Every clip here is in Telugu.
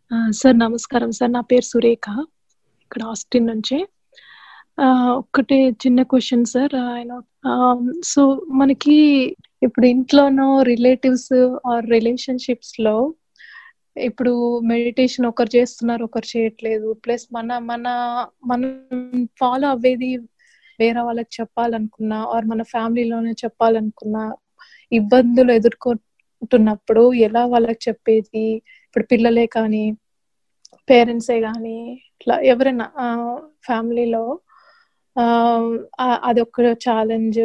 సార్ నమస్కారం సార్. నా పేరు సురేఖ. ఇక్కడ ఆస్టిన్ నుంచి. ఒక్కటే చిన్న క్వెషన్ సార్. సో మనకి ఇప్పుడు ఇంట్లోనో రిలేటివ్స్ ఆర్ రిలేషన్‌షిప్స్‌లో ఇప్పుడు మెడిటేషన్ ఒకరు చేస్తున్నారు, ఒకరు చేయట్లేదు. ప్లస్ మనం ఫాలో అవ్వేది వేరే వాళ్ళకి చెప్పాలనుకున్నా ఆర్ మన ఫ్యామిలీలోనే చెప్పాలనుకున్నా, ఇబ్బందులు ఎదుర్కొంటున్నప్పుడు ఎలా వాళ్ళకి చెప్పేది? ఇప్పుడు పిల్లలే కానీ, పేరెంట్సే గానీ, ఇట్లా ఎవరైనా ఫ్యామిలీలో అదొక ఛాలెంజ్.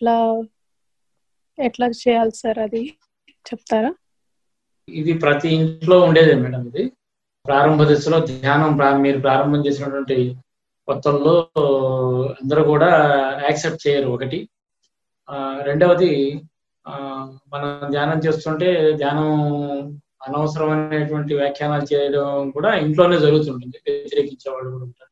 ఎట్లా చేయాలి సార్ అది చెప్తారా? ఇది ప్రతి ఇంట్లో ఉండేదే మేడం. ఇది ప్రారంభ దశలో ధ్యానం మీరు ప్రారంభం చేసినటువంటి కొత్తల్లో అందరూ కూడా యాక్సెప్ట్ చేయరు. ఒకటి. రెండవది, మనం ధ్యానం చేస్తుంటే ధ్యానం అనవసరమైనటువంటి వ్యాఖ్యానాలు చేయడం కూడా ఇంట్లోనే జరుగుతుంటుంది. వ్యతిరేకించే వాళ్ళు కూడా ఉంటారు.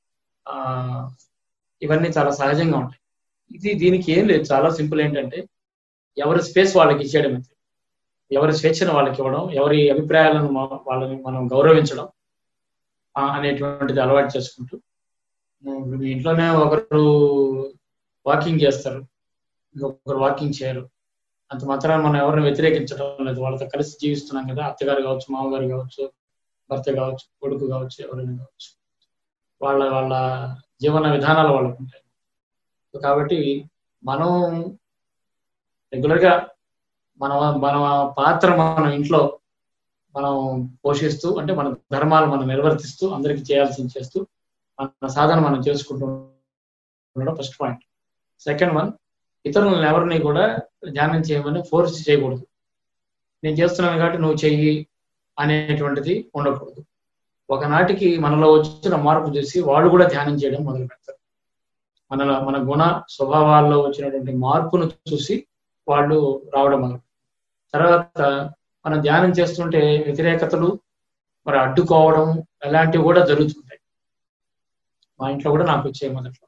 ఇవన్నీ చాలా సహజంగా ఉంటాయి. దీనికి ఏం లేదు, చాలా సింపుల్. ఏంటంటే ఎవరి స్పేస్ వాళ్ళకి ఇచ్చేయడం అంతే. ఎవరి స్వేచ్ఛను వాళ్ళకి ఇవ్వడం, ఎవరి అభిప్రాయాలను వాళ్ళని మనం గౌరవించడం అనేటువంటిది అలవాటు చేసుకుంటూ, మీ ఇంట్లోనే ఒకరు వాకింగ్ చేస్తారు, ఇంకొకరు వాకింగ్ చేయరు. అంత మాత్రాన మనం ఎవరిని వ్యతిరేకించడం లేదు. వాళ్ళతో కలిసి జీవిస్తున్నాం కదా. అత్తగారు కావచ్చు, మామగారు కావచ్చు, భర్త కావచ్చు, కొడుకు కావచ్చు, ఎవరైనా కావచ్చు. వాళ్ళ వాళ్ళ జీవన విధానాలు వాళ్ళకు ఉంటాయి. కాబట్టి మనం రెగ్యులర్గా మన పాత్ర మన ఇంట్లో మనం పోషిస్తూ, అంటే మన ధర్మాలు మనం నిర్వర్తిస్తూ, అందరికీ చేయాల్సింది చేస్తూ, మన సాధన మనం చేసుకుంటూ ఉండడం ఫస్ట్ పాయింట్. సెకండ్ వన్, ఇతరులను ఎవరిని కూడా ధ్యానం చేయమని ఫోర్స్ చేయకూడదు. నేను చేస్తున్నాను కాబట్టి నువ్వు చెయ్యి అనేటువంటిది ఉండకూడదు. ఒకనాటికి మనలో వచ్చిన మార్పు చూసి వాళ్ళు కూడా ధ్యానం చేయడం మొదలు పెడతారు. మన గుణ స్వభావాల్లో వచ్చినటువంటి మార్పును చూసి వాళ్ళు రావడం మొదలు. తర్వాత మనం ధ్యానం చేస్తుంటే వ్యతిరేకతలు, మరి అడ్డుకోవడం, అలాంటివి కూడా జరుగుతుంటాయి. మా ఇంట్లో కూడా నాకు వచ్చాయి మొదట్లో.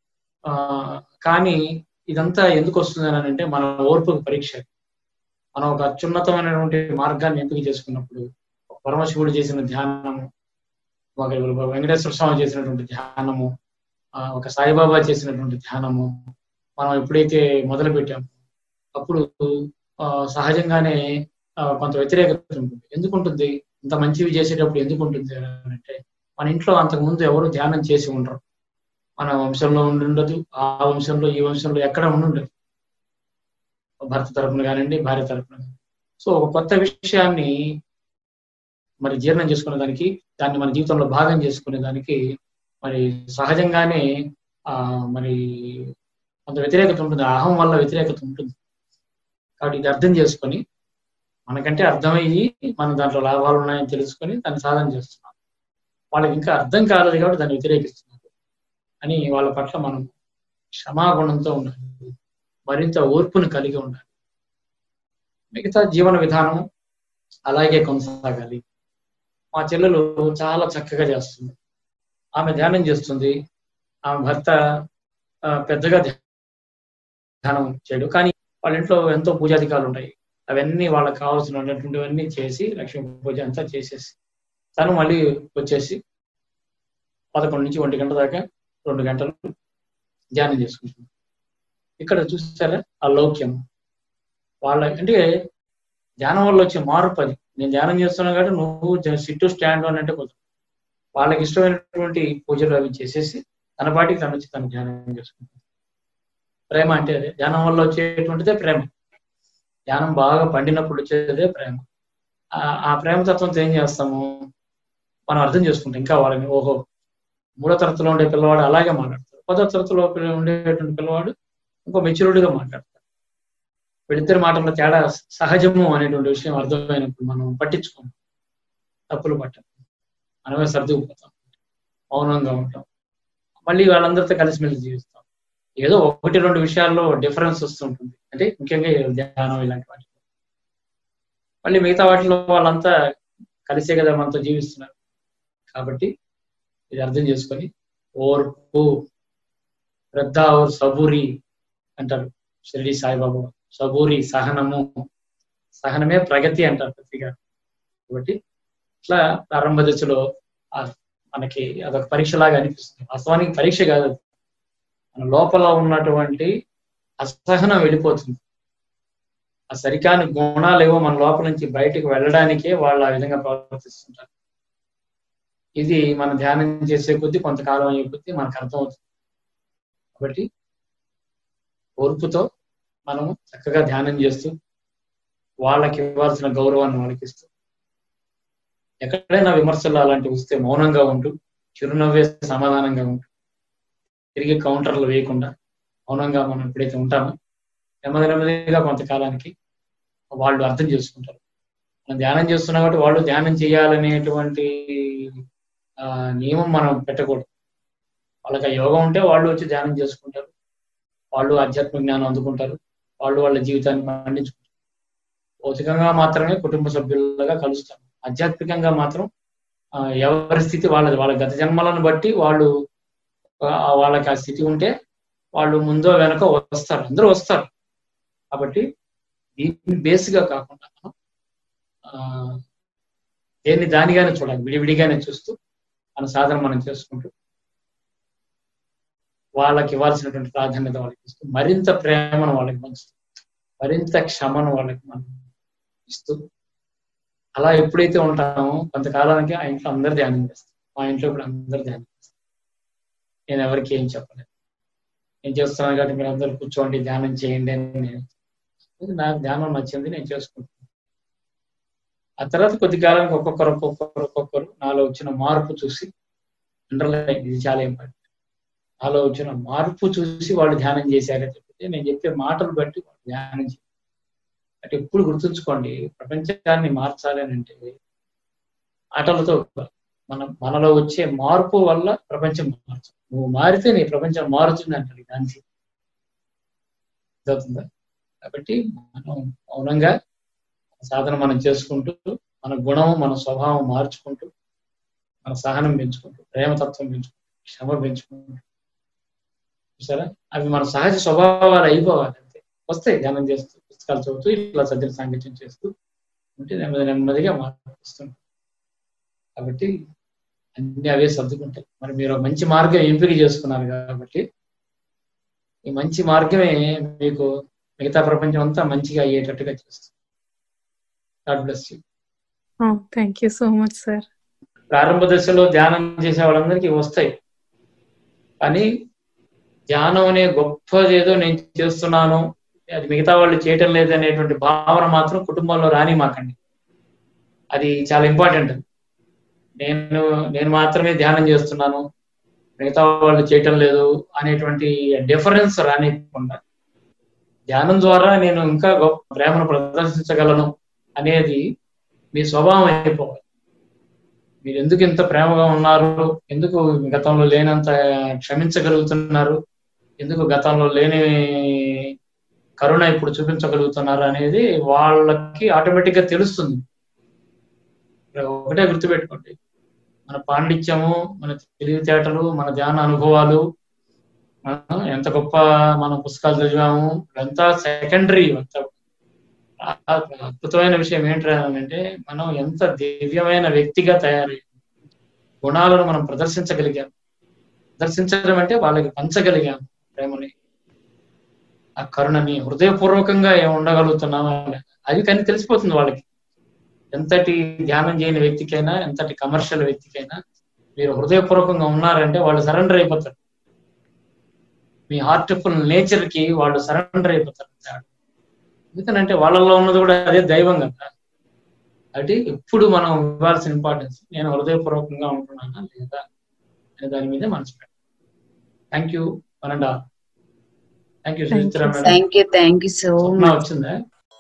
కానీ ఇదంతా ఎందుకు వస్తుంది అని అంటే మన ఓర్పుకు పరీక్ష. మనం ఒక అత్యున్నతమైనటువంటి మార్గాన్ని ఎంపిక చేసుకున్నప్పుడు, పరమశివుడు చేసిన ధ్యానము, ఒక వెంకటేశ్వర స్వామి చేసినటువంటి ధ్యానము, ఒక సాయిబాబా చేసినటువంటి ధ్యానము మనం ఎప్పుడైతే మొదలు పెట్టామో అప్పుడు సహజంగానే కొంత వ్యతిరేకత ఉంటుంది. ఎందుకు ఉంటుంది? ఇంత మంచివి చేసేటప్పుడు ఎందుకు ఉంటుంది అంటే, మన ఇంట్లో అంతకుముందు ఎవరు ధ్యానం చేసి ఉండరు. మన వంశంలో ఉండదు, ఆ వంశంలో ఈ వంశంలో ఎక్కడ ఉండదు, భర్త తరపున కానివ్వండి, భార్య తరపున. సో ఒక కొత్త విషయాన్ని మరి జీర్ణం చేసుకునే దానికి, దాన్ని మన జీవితంలో భాగం చేసుకునే దానికి మరి సహజంగానే మరి కొంత వ్యతిరేకత ఉంటుంది. అహం వల్ల వ్యతిరేకత ఉంటుంది. కాబట్టి ఇది అర్థం చేసుకొని, మనకంటే అర్థమయ్యి మనం దాంట్లో లాభాలు ఉన్నాయని తెలుసుకొని దాన్ని సాధన చేస్తున్నాం. వాళ్ళకి ఇంకా అర్థం కాలేదు కాబట్టి దాన్ని వ్యతిరేకిస్తున్నారు అని వాళ్ళ పట్ల మనం క్షమాగుణంతో ఉండాలి, మరింత ఓర్పును కలిగి ఉండాలి. మిగతా జీవన విధానం అలాగే కొనసాగాలి. మా చెల్లెలు చాలా చక్కగా చేస్తుంది. ఆమె ధ్యానం చేస్తుంది. ఆమె భర్త పెద్దగా ధ్యానం చేయడు, కానీ వాళ్ళ ఇంట్లో ఎంతో పూజాధికారులు ఉంటాయి. అవన్నీ వాళ్ళకి కావాల్సినటువంటివన్నీ చేసి, లక్ష్మీ పూజ అంతా చేసేసి తను మళ్ళీ వచ్చేసి 11 నుంచి 1 గంట దాకా 2 గంటలు ధ్యానం చేసుకుంటుంది. ఇక్కడ చూస్తారా ఆ లౌక్యం వాళ్ళ. అంటే ధ్యానం వల్ల వచ్చే మార్పు అది. నేను ధ్యానం చేస్తున్నాను కాబట్టి నువ్వు సిట్టు స్టాండ్ అని అంటే కొంచెం వాళ్ళకి ఇష్టమైనటువంటి పూజలు అవి చేసేసి తన పాటికి తను వచ్చి తను ధ్యానం చేసుకుంటుంది. ప్రేమ అంటే అదే. ధ్యానం వల్ల వచ్చేటువంటిదే ప్రేమ. ధ్యానం బాగా పండినప్పుడు వచ్చేదే ప్రేమ. ఆ ప్రేమతత్వంతో ఏం చేస్తాము, మనం అర్థం చేసుకుంటాం. ఇంకా వాళ్ళని, ఓహో, 3వ తరగతిలో ఉండే పిల్లవాడు అలాగే మాట్లాడతారు, 10వ తరగతిలో ఉండేటువంటి పిల్లవాడు ఇంకో మెచ్యూరిటీగా మాట్లాడతారు. వీళ్ళిద్దరి మాటల్లో తేడా సహజము అనేటువంటి విషయం అర్థమైనప్పుడు మనం పట్టించుకోం, తప్పులు పట్టాం, మనమే సర్దుకుపోతాం, మౌనంగా ఉంటాం, మళ్ళీ వాళ్ళందరితో కలిసిమెలిసి జీవిస్తాం. ఏదో 1-2 విషయాల్లో డిఫరెన్స్ వస్తుంటుంది, అంటే ముఖ్యంగా ధ్యానం ఇలాంటి వాటి. మళ్ళీ మిగతా వాటిలో వాళ్ళంతా కలిసే కదా మనతో జీవిస్తున్నారు. కాబట్టి ఇది అర్థం చేసుకొని ఓర్పు, శ్రద్ధ और సబూరి అంటారు షిరిడి సాయిబాబా. సబూరి, సహనము, సహనమే ప్రగతి అంటారు ప్రతిగా. కాబట్టి ఇట్లా ప్రారంభ దశలో మనకి అదొక పరీక్ష లాగా అనిపిస్తుంది. వాస్తవానికి పరీక్ష కాదు, మన లోపల ఉన్నటువంటి అసహనం వెళ్ళిపోతుంది. ఆ సరికాని గుణాలు ఏవో మన లోపల నుంచి బయటకు వెళ్ళడానికే వాళ్ళు ఆ విధంగా ప్రవర్తిస్తుంటారు. ఇది మనం ధ్యానం చేసే కొద్దీ కొంతకాలం అయ్యే కొద్దీ మనకు అర్థమవుతుంది. కాబట్టి ఓర్పుతో మనము చక్కగా ధ్యానం చేస్తూ వాళ్ళకి ఇవ్వాల్సిన గౌరవాన్ని వాళ్ళకి ఇస్తూ, ఎక్కడైనా విమర్శలు అలాంటివి వస్తే మౌనంగా ఉంటూ చిరునవ్వే సమాధానంగా ఉంటూ తిరిగి కౌంటర్లు వేయకుండా మౌనంగా మనం ఎప్పుడైతే ఉంటామో నెమ్మదిగా కొంతకాలానికి వాళ్ళు అర్థం చేసుకుంటారు. మనం ధ్యానం చేస్తున్నాం కాబట్టి వాళ్ళు ధ్యానం చేయాలనేటువంటి నియమం మనం పెట్టకూడదు. వాళ్ళకి ఆ యోగం ఉంటే వాళ్ళు వచ్చి ధ్యానం చేసుకుంటారు, వాళ్ళు ఆధ్యాత్మిక జ్ఞానం అందుకుంటారు, వాళ్ళు వాళ్ళ జీవితాన్ని పండించుకుంటారు. భౌతికంగా మాత్రమే కుటుంబ సభ్యులుగా కలుస్తారు. ఆధ్యాత్మికంగా మాత్రం ఎవరి స్థితి వాళ్ళది. వాళ్ళ గత జన్మలను బట్టి వాళ్ళు వాళ్ళకి ఆ స్థితి ఉంటే వాళ్ళు ముందో వెనక వస్తారు, అందరూ వస్తారు. కాబట్టి దీన్ని బేస్గా కాకుండా దేన్ని దానిగానే చూడాలి, విడివిడిగానే చూస్తూ మన సాధన మనం చేసుకుంటూ వాళ్ళకి ఇవ్వాల్సినటువంటి ప్రాధాన్యత వాళ్ళకి ఇస్తూ మరింత ప్రేమను వాళ్ళకి పంచుతూ మరింత క్షమను వాళ్ళకి మనం ఇస్తూ అలా ఎప్పుడైతే ఉంటామో కొంతకాలానికి ఆ ఇంట్లో అందరు ధ్యానం చేస్తాం. మా ఇంట్లో ఇప్పుడు అందరు ధ్యానం చేస్తాం. నేను ఎవరికి ఏం చెప్పలేదు, నేను చేస్తున్నాను కాబట్టి మీరు అందరూ కూర్చోండి ధ్యానం చేయండి అని నాకు ధ్యానం నచ్చింది, నేను చేసుకుంటాను. ఆ తర్వాత కొద్ది కాలానికి ఒక్కొక్కరు నాలో వచ్చిన మార్పు చూసి ఇది చాలా ఇంపార్టెంట్. నాలో వచ్చిన మార్పు చూసి వాళ్ళు ధ్యానం చేశారని చెప్తే నేను చెప్పే మాటలు బట్టి వాళ్ళు ధ్యానం చేయాలి. అంటే ఎప్పుడు గుర్తుంచుకోండి, ప్రపంచాన్ని మార్చాలి అని అంటే మాటలతో మనలో వచ్చే మార్పు వల్ల ప్రపంచం మార్చు. నువ్వు మారితే నీ ప్రపంచం మారుతుంది అంటాడు గాంధీ. అవుతుందా? కాబట్టి మనం మౌనంగా సాధన మనం చేసుకుంటూ మన గుణం మన స్వభావం మార్చుకుంటూ మన సహనం పెంచుకుంటూ ప్రేమతత్వం పెంచుకుంటూ క్షమ పెంచుకుంటూ సరే అవి మన సహజ స్వభావాలు అయిపోవాలి. అంతే వస్తాయి. ధ్యానం చేస్తూ పుస్తకాలు చదువుతూ ఇట్లా సజ్జన సాంగత్యం చేస్తూ ఉంటే నెమ్మదిగా మార్పిస్తుంటాం. కాబట్టి అన్ని అవే సర్దుకుంటాయి. మరి మీరు మంచి మార్గం ఎంపిక చేసుకున్నారు కాబట్టి ఈ మంచి మార్గమే మీకు మిగతా ప్రపంచం అంతా మంచిగా అయ్యేటట్టుగా చేస్తుంది. God bless you. Thank you so much sir. ప్రారంభ దశలో ధ్యానం చేసే వాళ్ళందరికీ వస్తాయి, కానీ ధ్యానం అనే గొప్పది ఏదో నేను చేస్తున్నాను అది మిగతా వాళ్ళు చేయటం లేదు అనేటువంటి భావన మాత్రం కుటుంబంలో రాని మాకండి. అది చాలా ఇంపార్టెంట్. నేను మాత్రమే ధ్యానం చేస్తున్నాను మిగతా వాళ్ళు చేయటం లేదు అనేటువంటి డిఫరెన్స్ రానివ్వకుండా ధ్యానం ద్వారా నేను ఇంకా గొప్ప ప్రేమను ప్రదర్శించగలను అనేది మీ స్వభావం అయిపోవాలి. మీరు ఎందుకు ఇంత ప్రేమగా ఉన్నారు, ఎందుకు గతంలో లేనంత క్షమించగలుగుతున్నారు, ఎందుకు గతంలో లేని కరుణ ఇప్పుడు చూపించగలుగుతున్నారు అనేది వాళ్ళకి ఆటోమేటిక్ గా తెలుస్తుంది. ఒకటే గుర్తుపెట్టుకోండి, మన పాండిత్యము, మన తెలివితేటలు, మన ధ్యాన అనుభవాలు, మనం ఎంత గొప్ప మన పుస్తకాలు చదివాము ఇదంతా సెకండరీ. అద్భుతమైన విషయం ఏంటంటే మనం ఎంత దివ్యమైన వ్యక్తిగా తయారయ్యాం, గుణాలను మనం ప్రదర్శించగలిగాం. ప్రదర్శించడం అంటే వాళ్ళకి పంచగలిగాం ప్రేమని, ఆ కరుణని, హృదయపూర్వకంగా ఉండగలుగుతున్నాం అది కానీ తెలిసిపోతుంది వాళ్ళకి. ఎంతటి ధ్యానం చేయని వ్యక్తికైనా, ఎంతటి కమర్షియల్ వ్యక్తికైనా మీరు హృదయపూర్వకంగా ఉన్నారంటే వాళ్ళు సరెండర్ అయిపోతారు. మీ హార్ట్ఫుల్ నేచర్ కి వాళ్ళు సరెండర్ అయిపోతారు. ఎందుకనంటే వాళ్ళలో ఉన్నది కూడా అదే దైవం కదా. కాబట్టి ఎప్పుడు మనం ఇవ్వాల్సిన ఇంపార్టెన్స్ నేను హృదయపూర్వకంగా ఉంటున్నానా లేదా అనే దాని మీద మనసు పెట్టాలి. థ్యాంక్ యూ వనండా. Thank you Suchitra madam. Thank you so much. వచ్చిందా?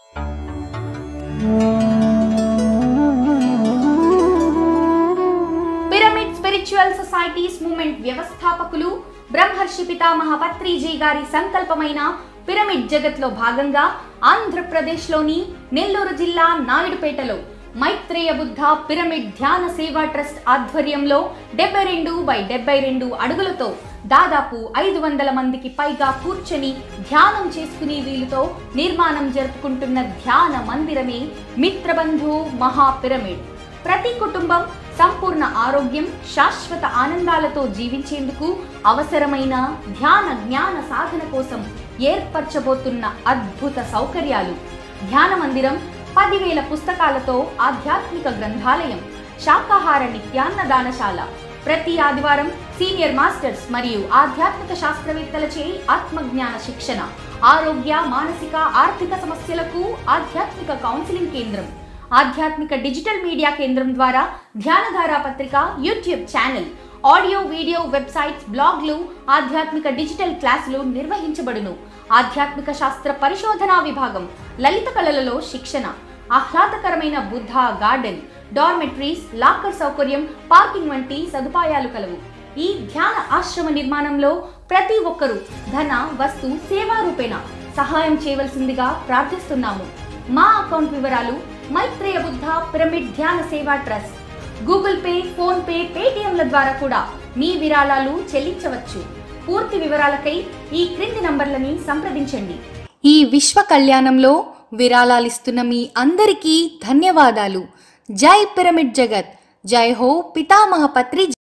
పిరమిడ్ స్పిరిచువల్ సొసైటీస్ మూవ్మెంట్ వ్యవస్థాపకులు బ్రహ్మర్షి పితామహ పత్రిజీ గారి సంకల్పమైన పిరమిడ్ జగత్లో భాగంగా ఆంధ్రప్రదేశ్లోని నెల్లూరు జిల్లా నాయుడుపేటలో మైత్రేయ బుద్ధ పిరమిడ్ ధ్యాన సేవా ట్రస్ట్ ఆధ్వర్యంలో 72x72 అడుగులతో దాదాపు 500 మందికి పైగా కూర్చొని ధ్యానం చేసుకునే వీలుతో నిర్మాణం జరుపుకుంటున్న ధ్యాన మందిరమే మిత్రబంధు మహా పిరమిడ్. ప్రతి కుటుంబం సంపూర్ణ ఆరోగ్యం, శాశ్వత ఆనందాలతో జీవించేందుకు అవసరమైన ధ్యాన జ్ఞాన సాధన కోసం ఏర్పరచబోతున్న అద్భుత సౌకర్యాలు. ధ్యాన మందిరం, 10,000 పుస్తకాలతో ఆధ్యాత్మిక గ్రంథాలయం, శాకాహార నిత్యాన్నదానశాల. ప్రతి ఆదివారం సీనియర్ మాస్టర్స్ మరియు ఆధ్యాత్మిక శాస్త్రవేత్తలచే ఆత్మజ్ఞాన శిక్షణ, ఆరోగ్య, మానసిక, ఆర్థిక సమస్యలకు ఆధ్యాత్మిక కౌన్సిలింగ్ కేంద్రం, ఆధ్యాత్మిక డిజిటల్ మీడియా కేంద్రం ద్వారా ధ్యానధార పత్రిక, YouTube channel, audio, video, websites, బ్లాగ్లు, ఆధ్యాత్మిక డిజిటల్ క్లాసులు నిర్వహించబడును. ఆధ్యాత్మిక శాస్త్ర పరిశోధనా విభాగం, లలిత కళలలో శిక్షణ, ఆహ్లాదకరమైన బుద్ధ గార్డెన్, డార్మెటరీస్, లాకర్ సౌకర్యం, పార్కింగ్ వంటి సదుపాయాలు కలవు. ఈ ధ్యాన ఆశ్రమ నిర్మాణంలో ప్రతి ఒక్కరూ ధన, వస్తు, సేవా రూపేణ సహాయం చేయవలసిందిగా ప్రార్థిస్తున్నాము. మా అకౌంట్ వివరాలు: Maitreya Buddha pyramid Dhyana Seva trust. Google pay, PhonePe, పేటిఎంల ద్వారా కూడా మీ విరాళాలు చెల్లించవచ్చు. పూర్తి వివరాలకై ఈ క్రింది నంబర్లని సంప్రదించండి. ఈ విశ్వ కళ్యాణంలో విరాళాలిస్తున్న మీ అందరికీ ధన్యవాదాలు. జై పిరమిడ్ జగత్, జై హో పితామహ పత్రి.